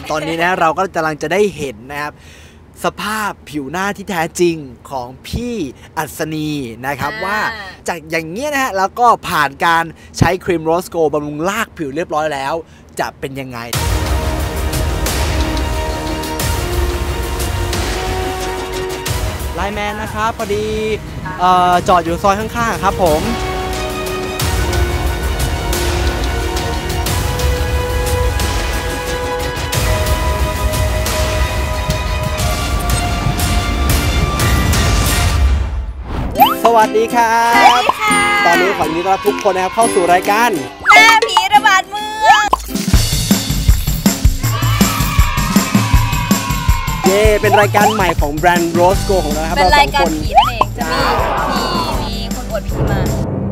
ตอนนี้นะเราก็กำลังจะได้เห็นนะครับสภาพผิวหน้าที่แท้จริงของพี่อัศนีนะครับว่าจากอย่างเงี้ยนะฮะแล้วก็ผ่านการใช้ครีมโรสโกบำรุงลากผิวเรียบร้อยแล้วจะเป็นยังไงไลน์แมนนะครับพอดีจอดอยู่ซอยข้างๆครับผมสวัสดีครับตอนนี้ขอยินดีต้อนรับทุกคนนะครับเข้าสู่รายการหน้าผีระบาดเมืองเป็นรายการใหม่ของแบรนด์โรสโกของเราครับเป็นรายการผีนั่นเองจะมีคนอวดผีมา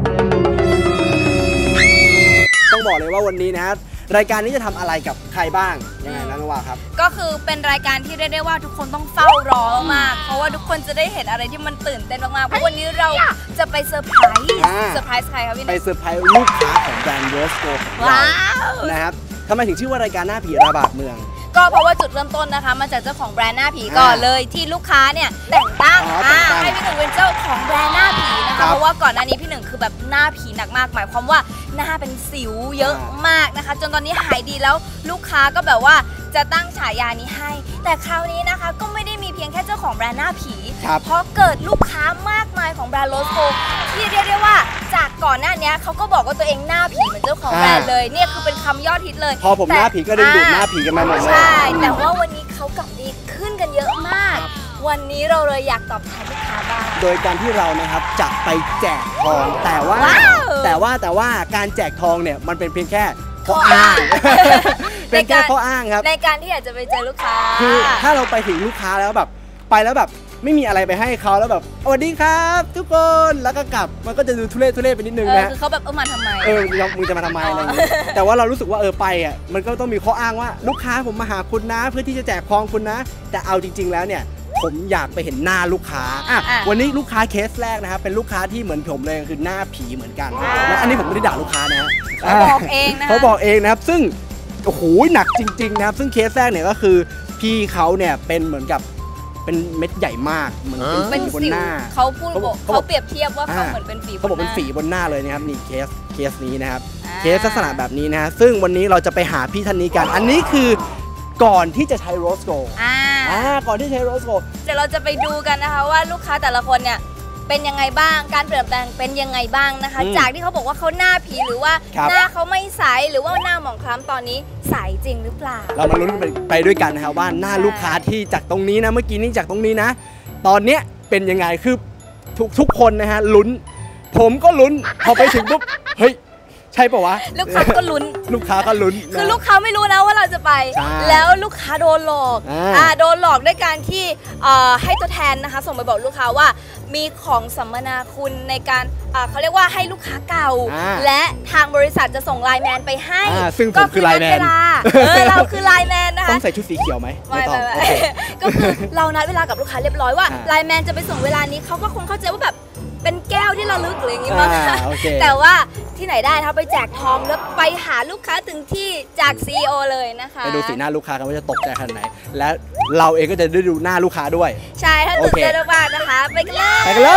ต้องบอกเลยว่าวันนี้นะครับรายการนี้จะทำอะไรกับใครบ้างยังไงนะน้องว่าครับก็คือเป็นรายการที่เรียกได้ว่าทุกคนต้องเฝ้ารอมากเพราะว่าทุกคนจะได้เห็นอะไรที่มันตื่นเต้นมากๆเพราะวันนี้เราจะไปเซอร์ไพรส์ใครครับพี่ไปเซอร์ไพรส์ลูกค้าของแบรนด์โรสโกของเรานะครับทำไมถึงชื่อว่ารายการหน้าผีระบาดเมืองก็เพราะว่าจุดเริ่มต้นนะคะมาจากเจ้าของแบรนด์หน้าผีก่อนเลยที่ลูกค้าเนี่ยแต่งตั้งให้พี่หนึ่งเป็นเจ้าของแบรนด์หน้าผีนะคะเพราะว่าก่อนหน้านี้พี่หนึ่งคือแบบหน้าผีหนักมากหมายความว่าหน้าเป็นสิวเยอะมากนะคะจนตอนนี้หายดีแล้วลูกค้าก็แบบว่าจะตั้งฉายานี้ให้แต่คราวนี้นะคะก็ไม่ได้มีเพียงแค่เจ้าของแบรนด์หน้าผีเพราะเกิดลูกค้ามากมายของแบรนด์โรสโกที่เรียกได้ว่าจากก่อนหน้านี้เขาก็บอกว่าตัวเองหน้าผีเหมือนเจ้าของแบรนด์เลยเนี่ยคือเป็นคำยอดฮิตเลยพอผมหน้าผีก็ดึงดูดหน้าผีกันมาหมดเลยใช่แต่ว่าวันนี้เขากลับดีขึ้นกันเยอะมากวันนี้เราเลยอยากตอบแทนลูกค้าบ้างโดยการที่เรานะครับจะไปแจกทองแต่ว่าการแจกทองเนี่ยมันเป็นเพียงแค่ข้ออ้างเป็นแค่ข้ออ้างครับในการที่อยากจะไปเจอลูกค้าคือถ้าเราไปถึงลูกค้าแล้วแบบไปแล้วแบบไม่มีอะไรไปให้เขาแล้วแบบสวัสดีครับทุกคนแล้วก็กลับมันก็จะดูทุเรศไปนิดนึงนะคือเขาแบบมาทำไมมึงจะมาทำไมอะไรอย่างเงี้ยแต่ว่าเรารู้สึกว่าไปอ่ะมันก็ต้องมีข้ออ้างว่าลูกค้าผมมาหาคุณนะเพื่อที่จะแจกทองคุณนะแต่เอาจริงๆแล้วเนี่ยผมอยากไปเห็นหน้าลูกค้าวันนี้ลูกค้าเคสแรกนะครับเป็นลูกค้าที่เหมือนผมเลยคือหน้าผีเหมือนกันและอันนี้ผมไม่ได้ด่าลูกค้านะเขาบอกเองนะเขาบอกเองนะครับซึ่งโอ้โหหนักจริงๆนะครับซึ่งเคสแรกเนี่ยก็คือพี่เขาเนี่ยเป็นเหมือนกับเป็นเม็ดใหญ่มากเหมือนเป็นฝีบนหน้าเขาเปรียบเทียบว่าเขาเหมือนเป็นฝีเขาบอกเป็นฝีบนหน้าเลยนะครับนี่เคสนี้นะครับเคสลักษณะแบบนี้นะฮะซึ่งวันนี้เราจะไปหาพี่ท่านนี้กันอันนี้คือก่อนที่จะใช้โรสโกก่อนที่ใช้โรสโกเดี๋ยวเราจะไปดูกันนะคะว่าลูกค้าแต่ละคนเนี่ยเป็นยังไงบ้างการเปลี่ยนแปลงเป็นยังไงบ้างนะคะจากที่เขาบอกว่าเขาหน้าผีหรือว่าหน้าเขาไม่ใสหรือว่าหน้าหมองคล้ำตอนนี้ใสจริงหรือเปล่าเรามาลุ้นไปด้วยกันนะครับว่าหน้าลูกค้าที่จากตรงนี้นะเมื่อกี้นี้จากตรงนี้นะตอนเนี้ยเป็นยังไงคือทุกคนนะฮะลุ้นผมก็ลุ้นพอไปถึงปุ๊บเฮ้ยใช่ปะวะลูกค้าก็ลุ้นลูกค้าก็ลุ้นคือลูกค้าไม่รู้นะว่าเราจะไปแล้วลูกค้าโดนหลอกโดนหลอกด้วยการที่ให้ตัวแทนนะคะส่งไปบอกลูกค้าว่ามีของสัมมนาคุณในการเขาเรียกว่าให้ลูกค้าเก่าและทางบริษัทจะส่งไลน์แมนไปให้ซึ่งผมคือไลน์แมนเราคือไลน์แมนนะคะต้องใส่ชุดสีเขียวไหมไม่ต้องก็คือเรานัดเวลากับลูกค้าเรียบร้อยว่าไลน์แมนจะไปส่งเวลานี้เขาก็คงเข้าใจว่าแบบเป็นแก้วที่เราลึกหรืออย่างงี้มั้งแต่ว่าที่ไหนได้ถ้าไปแจกทองแล้วไปหาลูกค้าถึงที่จาก CEO เลยนะคะไปดูสีหน้าลูกค้ากันว่าจะตกใจขนาดไหนและเราเองก็จะได้ดูหน้าลูกค้าด้วยใช่ถ้าตื่นเต้นมากนะคะไปกันเลย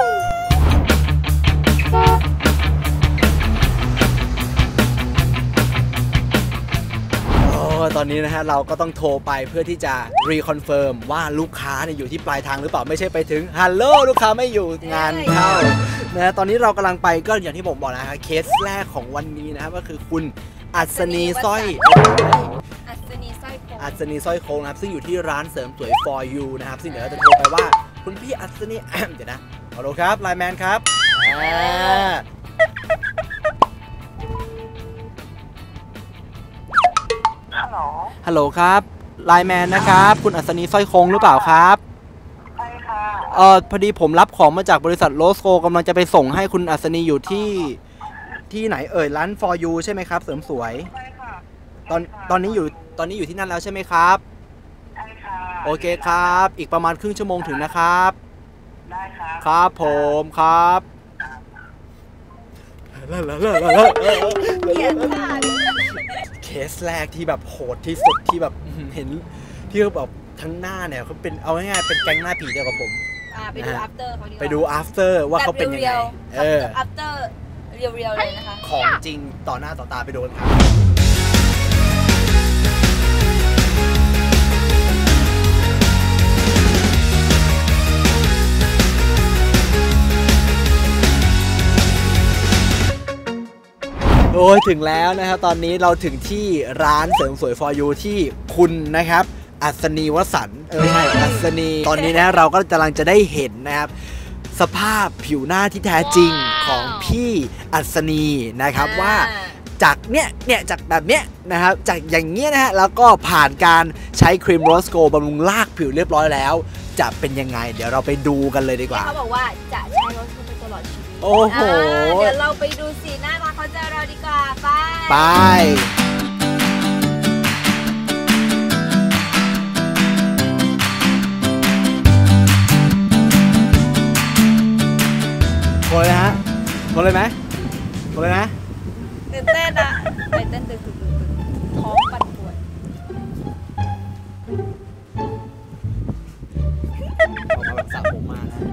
ตอนนี้นะฮะเราก็ต้องโทรไปเพื่อที่จะรีคอนเฟิร์มว่าลูกค้าเนี่ยอยู่ที่ปลายทางหรือเปล่าไม่ใช่ไปถึงฮัลโหลลูกค้าไม่อยู่งานเข้านะตอนนี้เรากำลังไปก็อย่างที่ผมบอกนะฮะเคสแรกของวันนี้นะครับก็คือคุณอัศนีสร้อยโค้งนะครับซึ่งอยู่ที่ร้านเสริมสวย for you นะครับซึ่งเดี๋ยวเราจะโทรไปว่าคุณพี่อัศนีเดี๋ยวนะฮัลโหลครับไลน์แมนครับฮัลโหลครับไลน์แมนนะครับคุณอัศนีสร้อยโค้งหรือเปล่าครับใช่ค่ะพอดีผมรับของมาจากบริษัทโรสโกกำลังจะไปส่งให้คุณอัศนีอยู่ที่ไหนร้าน for you ใช่ไหมครับเสริมสวยใช่ค่ะตอนนี้อยู่ที่นั่นแล้วใช่ไหมครับใช่ค่ะโอเคครับอีกประมาณครึ่งชั่วโมงถึงนะครับได้ครับครับผมครับเคสแรกที่แบบโหดที่สุดที่แบบเห็นที่เขาแบบทั้งหน้าเนี่ยเขาเป็นเอาง่ายๆเป็นแก๊งหน้าผีเดียวกับผมไปดู after เขาดีกว่าไปดู after ว่าเขาเป็นยังไง after เรียวๆเลยนะคะของจริงต่อหน้าต่อตาไปโดนครับโอ้ยถึงแล้วนะครับตอนนี้เราถึงที่ร้านเสริมสวย for you ที่คุณนะครับอัศนีวสันต์ไม่ใช่อัศนีตอนนี้นะเราก็กำลังจะได้เห็นนะครับสภาพผิวหน้าที่แท้จริงของพี่อัศนีนะครับว่าจากจากแบบเนี้ยนะครับจากอย่างเงี้ยนะฮะแล้วก็ผ่านการใช้ครีมโรสโกบำรุงลากผิวเรียบร้อยแล้วจะเป็นยังไงเดี๋ยวเราไปดูกันเลยดีกว่าเขาบอกว่าจะใช้โรสโกไปตลอดชีวิตโอ้โหเดี๋ยวเราไปดูสีหน้ารักเขาจะเราดีกว่าไปโคนเลยฮะโคนเลยไหมโคนเลยนะตื่นเต้นอะไปเต้นตึกท้องปั่นป่วนออกมาแบบสระผมมานะ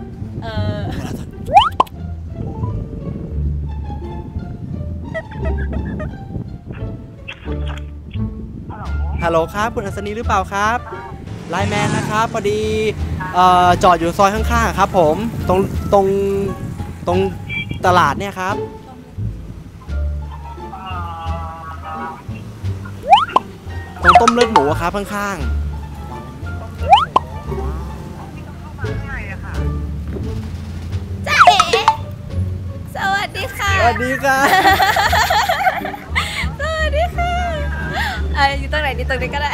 ฮัลโหลครับคุณอัศนีหรือเปล่าครับไลน์แมนนะครับพอดีจอดอยู่ซอยข้างๆครับผมตรงตลาดเนี่ยครับตรงต้มเลือดหมูครับข้างๆจ๊ะเอ๋สวัสดีค่ะสวัสดีค่ะสวัสดีค่ะอยู่ตรงไหนดีตรงนี้ก็ได้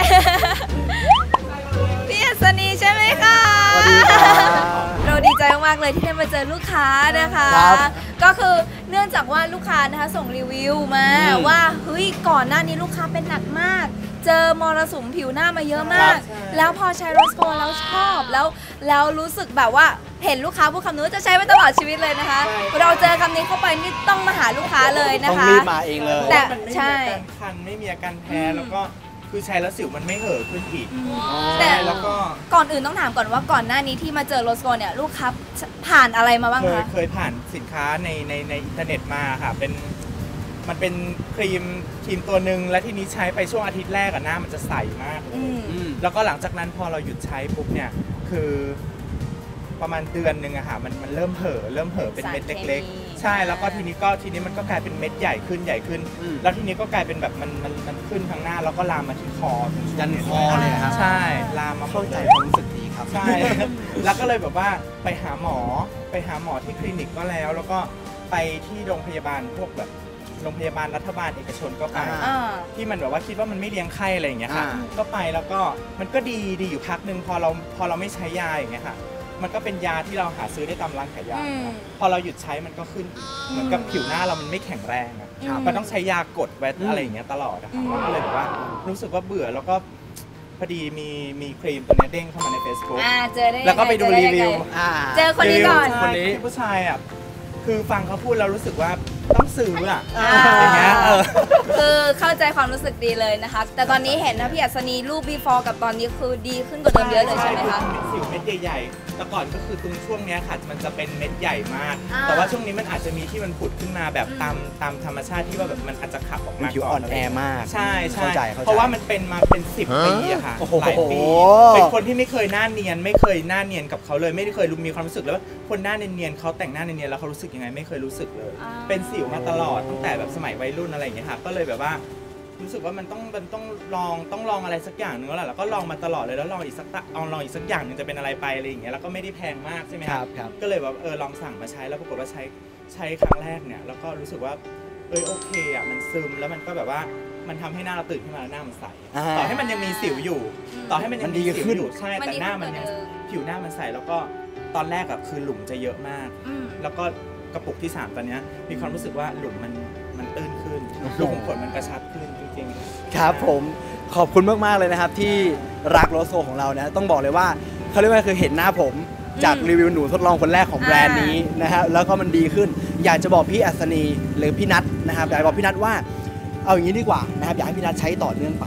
พี่อัศนีใช่ไหมคะสวัสดีค่ะเราดีใจมากๆเลยที่ได้มาเจอลูกค้านะคะก็คือเนื่องจากว่าลูกค้านะคะส่งรีวิวมาว่าเฮ้ยก่อนหน้านี้ลูกค้าเป็นหนักมากเจอมรสุมผิวหน้ามาเยอะมากแล้วพอใช้โรสโกแล้วชอบแล้วรู้สึกแบบว่าเห็นลูกค้าพูดคำนี้จะใช้ไปตลอดชีวิตเลยนะคะเราเจอคำนี้เข้าไปนี่ต้องมาหาลูกค้าเลยนะคะต้องรีบมาเองเลยแต่ใช่คันไม่มีอาการแพ้แล้วก็คือใช้แล้วสิวมันไม่เห่อขึ้นอีกแต่แล้วก็ก่อนอื่นต้องถามก่อนว่าก่อนหน้านี้ที่มาเจอโรสโกเนี่ยลูกค้าผ่านอะไรมาบ้างคะเคยผ่านสินค้าในอินเทอร์เน็ตมาค่ะมันเป็นครีมตัวหนึ่งและที่นี้ใช้ไปช่วงอาทิตย์แรกหน้ามันจะใสมากแล้วก็หลังจากนั้นพอเราหยุดใช้ปุ๊บเนี่ยคือประมาณเดือนนึงอะค่ะมันเริ่มเห่อเป็นเม็ดเล็กๆใช่แล้วก็ทีนี้มันก็กลายเป็นเม็ดใหญ่ขึ้นแล้วทีนี้ก็กลายเป็นแบบมันขึ้นทางหน้าแล้วก็ลามมาที่คอยันคอเลยครับใช่ลามมาเข้าใจความรู้สึกดีครับใช่แล้วก็เลยแบบว่าไปหาหมอที่คลินิกก็แล้วก็ไปที่โรงพยาบาลพวกแบบโรงพยาบาลรัฐบาลเอกชนก็ไปที่มันแบบว่าคิดว่ามันไม่เลี้ยงไข้อะไรอย่างเงี้ยค่ะก็ไปแล้วก็มันก็ดีอยู่พักนึงพอเราไม่ใช้ยาอย่างเงี้ยค่ะมันก็เป็นยาที่เราหาซื้อได้ตามร้านขายยาพอเราหยุดใช้มันก็ขึ้นเหมือนกับผิวหน้าเรามันไม่แข็งแรงอะมันต้องใช้ยากดไว้อะไรอย่างเงี้ยตลอดนะคะก็เลยแบบว่ารู้สึกว่าเบื่อแล้วก็พอดีมีครีมตัวนี้เด้งเข้ามาใน Facebook เจอได้แล้วก็ไปดูรีวิวเจอคนนี้ก่อนคนนี้ผู้ชายอ่ะคือฟังเขาพูดแล้วรู้สึกว่าต้องซื้ออ่ะอย่างเงี้ยคือเข้าใจความรู้สึกดีเลยนะคะแต่ตอนนี้เห็นนะพี่อัศนีรูป before กับตอนนี้คือดีขึ้นกว่าเดิมเยอะเลยใช่ไหมคะสิวเม็ดใหญ่ๆแต่ก่อนก็คือตรงช่วงนี้ค่ะมันจะเป็นเม็ดใหญ่มากแต่ว่าช่วงนี้มันอาจจะมีที่มันผุดขึ้นมาแบบตามธรรมชาติที่ว่าแบบมันอาจจะขับออกมาผิวอ่อนแอมากใช่เพราะว่ามันเป็นมาเป็น10 ปีอะค่ะหลายปีเป็นคนที่ไม่เคยหน้าเนียนกับเขาเลยไม่ได้เคยมีความรู้สึกเลยว่าคนหน้าเนียนเขาแต่งหน้าเนียนแล้วเขารู้สึกยังไงไม่เคยรู้สึกเลยเป็นสิวมาตลอดตั้งแต่แบบสมัยวัยรุ่นอะไรอย่างเงี้ยค่ะก็เลยแบบว่ารู้สึกว่ามันต้องลองอะไรสักอย่างหนึ่งแล้วแหละแล้วก็ลองมาตลอดเลยแล้วลองอีกสักอย่างหนึ่งจะเป็นอะไรไปอะไรอย่างเงี้ยแล้วก็ไม่ได้แพงมากใช่ไหมครับก็เลยแบบลองสั่งมาใช้แล้วปรากฏว่าใช้ครั้งแรกเนี่ยแล้วก็รู้สึกว่าโอเคอ่ะมันซึมแล้วมันก็แบบว่ามันทำให้หน้าเราตื่นขึ้นมาหน้ามันใสต่อให้มันยังมีสิวอยู่ต่อให้มันยังมีสิวอยู่ใช่แต่หน้ามันยังผิวหน้ามันใสแล้วก็ตอนแรกคือหลุมจะเยอะมากแล้วก็กระปุกที่3ตอนนี้มีความรู้สึกว่าหลุมมันตื้นขึ้นรูขุมขนมันกระชับขึ้นจริงๆครับผมขอบคุณมากๆเลยนะครับที่รักโรสโกของเรานะต้องบอกเลยว่าเขาเรียกว่าคือเห็นหน้าผมจากรีวิวหนูทดลองคนแรกของแบรนด์นี้นะฮะแล้วก็มันดีขึ้นอยากจะบอกพี่อัศนีหรือพี่นัทนะครับอยากบอกพี่นัทว่าเอาอย่างนี้ดีกว่านะครับอยากให้พี่นัทใช้ต่อเนื่องไป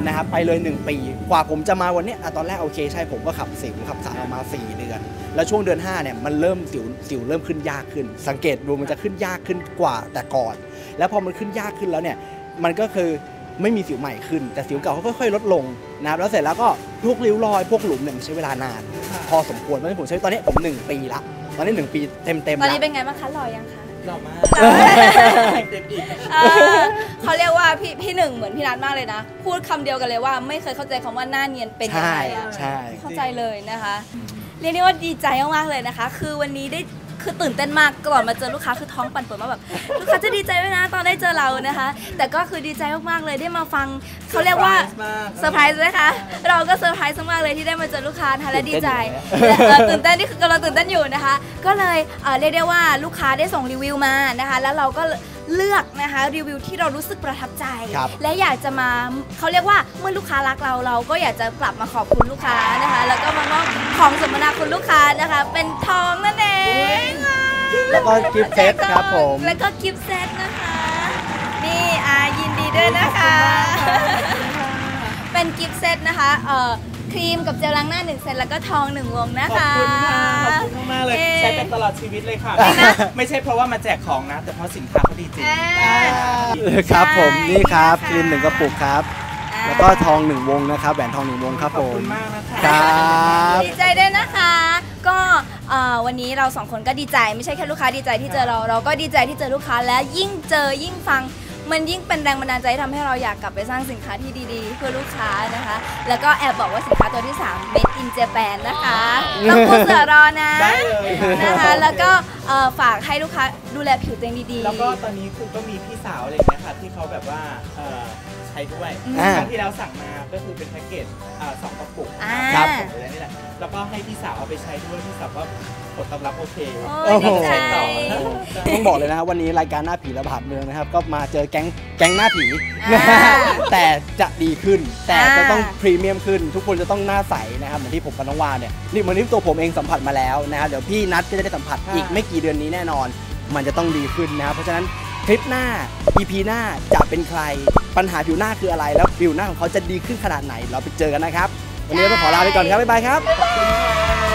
นะครับไปเลย 1 ปีกว่าผมจะมาวันนี้ตอนแรกโอเคใช่ผมก็ขับสิวขับสารออกมา4 เดือนแล้วช่วงเดือน5เนี่ยมันเริ่มสิวเริ่มขึ้นยากขึ้นสังเกตดูมันจะขึ้นยากขึ้นกว่าแต่ก่อนแล้วพอมันขึ้นยากขึ้นแล้วเนี่ยมันก็คือไม่มีสิวใหม่ขึ้นแต่สิวเก่าเขาค่อยๆลดลงนะครับแล้วเสร็จแล้วก็พวกริ้วรอยพวกหลุมเนี่ยมันใช้เวลานานพอสมควรเพราะฉะนั้นผมใช้ตอนนี้ผม1 ปีละตอนนี้1 ปีเต็มตอนๆแล้วนี้เป็นไงบ้างคะหล่อยังคะหล่อมากเต็มอีกเขาเรียกว่าพี่หนึ่งเหมือนพี่นัทมากเลยนะพูดคำเดียวกันเลยว่าไม่เคยเข้าใจคำว่าหน้าเนียนเป็นยังไงอะใช่เข้าใจเลยนะคะเรียกได้ว่าดีใจมากๆเลยนะคะ คือวันนี้ได้คือตื่นเต้นมากก่อนมาเจอลูกค้าคือท้องปั่นป่วนมากแบบลูกค้าจะดีใจไหมนะตอนได้เจอเรานะคะ แต่ก็คือดีใจมากๆเลยได้มาฟังเขาเรียกว่าเซอร์ไพรส์ไหมคะเราก็เซอร์ไพรส์มากเลยที่ได้มาเจอลูกค้านะคะและดีใจตื่นเต้นนี่คือกำลังตื่นเต้นอยู่นะคะก็เลยเรียกได้ว่าลูกค้าได้ส่งรีวิวมานะคะแล้วเราก็เลือกนะคะรีวิวที่เรารู้สึกประทับใจและอยากจะมาเขาเรียกว่าเมื่อลูกค้ารักเราก็อยากจะกลับมาขอบคุณลูกค้านะคะแล้วก็มามอบของสมนาคุณลูกค้านะคะเป็นทองนั่นเองแล้วก็กิฟต์เซตครับผมแล้วก็กิฟต์เซตนะคะนี่ยินดีด้วยนะคะเป็นกิฟต์เซตนะคะครีมกับเจลล้างหน้า1 เซตแล้วก็ทอง1 วงนะคะขอบคุณค่ะขอบคุณมากๆเลยใช้เป็นตลอดชีวิตเลยค่ะไม่ใช่เพราะว่ามาแจกของนะแต่เพราะสินค้าเขาดีจริงครับผมนี่ครับครีม1 กระปุกครับแล้วก็ทอง1 วงนะครับแหวนทอง1 วงครับผมขอบคุณมากนะคะครับดีใจด้วยนะคะก็วันนี้เรา2 คนก็ดีใจไม่ใช่แค่ลูกค้าดีใจที่เจอเราก็ดีใจที่เจอลูกค้าและยิ่งเจอยิ่งฟังมันยิ่งเป็นแรงบันดาลใจทำให้เราอยากกลับไปสร้างสินค้าที่ดีๆเพื่อลูกค้านะคะแล้วก็แอบบอกว่าสินค้าตัวที่3 Made in Japan นะคะต้องพูดเสือรอนะนะคะแล้วก็ฝากให้ลูกค้าดูแลผิวตัวเองดีๆแล้วก็ตอนนี้คือก็มีพี่สาวอะไรอย่างเงี้ยค่ะที่เขาแบบว่าใช้ด้วยครั้งที่เราสั่งมาก็คือเป็นแพ็กเกจ2 กระปุกครับอะไรนี่แหละแล้วก็ให้พี่สาวเอาไปใช้ด้วยพี่สาวก็ผลตอบรับโอเคใช่ต้องบอกเลยนะครับวันนี้รายการหน้าผีระบาดเมืองนะครับก็มาเจอแก๊งหน้าผีแต่จะดีขึ้นแต่จะต้องพรีเมียมขึ้นทุกคนจะต้องหน้าใสนะครับเหมือนที่ผมกับน้องวาเนี่ยนี่เหมือนที่ตัวผมเองสัมผัสมาแล้วนะครับเดี๋ยวพี่นัทก็จะได้สัมผัสอีกไม่กี่เดือนนี้แน่นอนมันจะต้องดีขึ้นนะครับเพราะฉะนั้นคลิปหน้า EP หน้าจะเป็นใครปัญหาผิวหน้าคืออะไรแล้วผิวหน้าของเขาจะดีขึ้นขนาดไหนเราไปเจอกันนะครับวันนี้ต้องขอลาไปก่อนครับบ๊ายบายครับ